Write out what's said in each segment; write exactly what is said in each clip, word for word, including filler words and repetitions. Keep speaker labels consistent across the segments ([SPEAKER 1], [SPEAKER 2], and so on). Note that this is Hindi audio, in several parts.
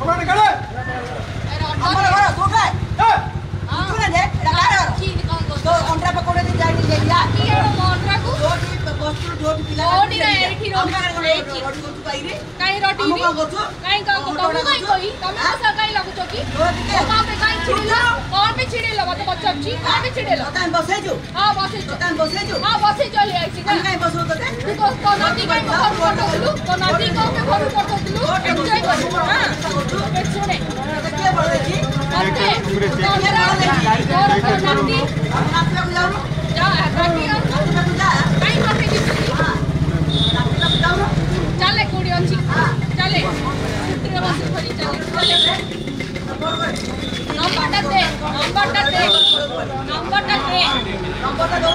[SPEAKER 1] कमाने करे हमारा घर तू काय हां तू ने एडा काय की कौन को तो अंडा पकोड़े दे जाई दे या की अंडा को रोटी बस्तु रोटी पिला रोटी रे एठी रोटी एठी रोटी को तू काई रे काई रोटी रे काई का को तू काई कोई तमे ऐसा काई लागु छ की का पे काई छिड़ेला कौन पे छिड़ेला मत बच्ची का पे छिड़ेला तन बसे जो हां बसे जो तन बसे जो हां बसे चली आई छी काई बसो तो तू को तो नदी काई घर फोटो दिलु तो नदी को पे घर फोटो दिलु एन्जॉय कर हां ए सुने के बोले छी ओके तोरा तोरा नदी नाचला जाऊ जा नदी नाचला जा काई रोटी दी हां नाचला जाऊ चले कोडी अछि चले उतरे बस खरी चले चले नंबरटा दे नंबरटा दे नंबरटा दे नंबरटा दो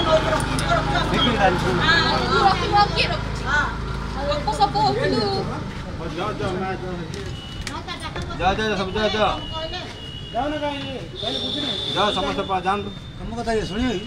[SPEAKER 1] हां तू रखी मौके रख हां आपको सब बोलू
[SPEAKER 2] जाओ जाओ मैं जा जा सब जा जा
[SPEAKER 1] जाओ ना कहीं पहले कुछ नहीं
[SPEAKER 2] जाओ समझ पा जान
[SPEAKER 1] हम बताइए सुनिए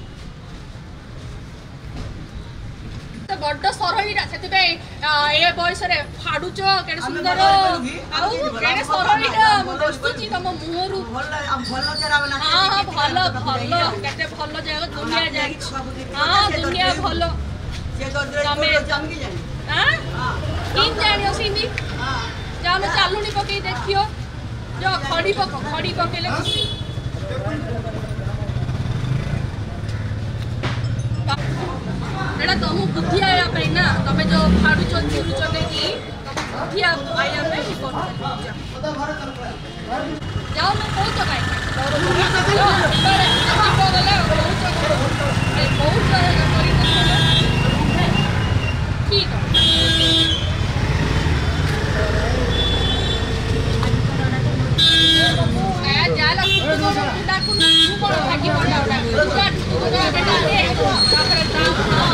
[SPEAKER 3] तो बड्ड सरहीटा से ए बयस फाड़ुच के सुंदर आउ सरहीटा बस्तुची तुम मुहरु हाँ हाँ भल भल केते भल जगह दुनिया जाई हाँ दुनिया भल तमे हां किन जानियो सिंधी जानो चालुनी पकई देखियो जो खड़ी पक खड़ी पकेले एटा तुम बुद्धि आया पे ना तमे जो फाड़ू चो चुरु चले की बुद्धि आया पे ही कर जाओ मैं बहुत जगह है बहुत ठीक है जाला डाकू तू कोन भागी पड़ा उड़ा तू बेटा ए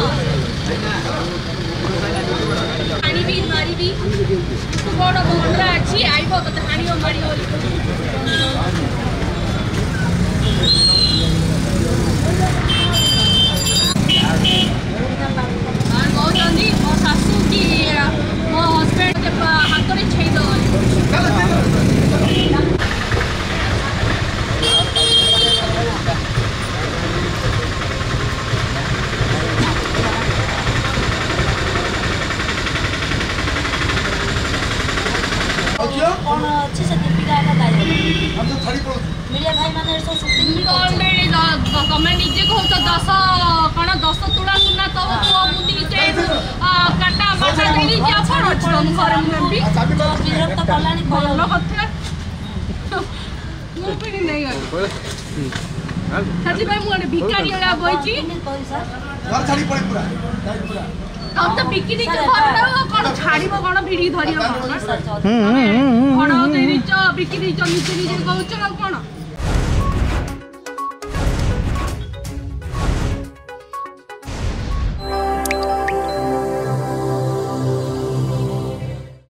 [SPEAKER 3] पानी भी मारी भी तू बड़ बंडरा अछि आइबो त हानियो मारी होली और बहुत जल्दी मो सासू की मो हस्बैंड के हाथ में छेद
[SPEAKER 4] कौन अच्छे से दीपिका का बताइए
[SPEAKER 1] हम तो थड़ी पड़
[SPEAKER 4] मीडिया भाई माने सो शूटिंग
[SPEAKER 3] ऑलरेडी तमे निजे कहो तो दस कण दस तुला सुना तो तो मुदी के काटा माथा देली जा फड़ तुम घर में भी
[SPEAKER 4] विरोध तो कलानी
[SPEAKER 3] बोलो कथे मु भी नहीं गई सच्ची भाई मुने भिखारी वाला बोइची
[SPEAKER 1] घर छाड़ी पड़े पूरा छाड़ी पूरा
[SPEAKER 3] हम तो बिकी दी के घर कोन छाड़ीबो कोन भिडी धरियो कोन हम हम हम बिकी दी च नीचे नीचे कहउछ कोन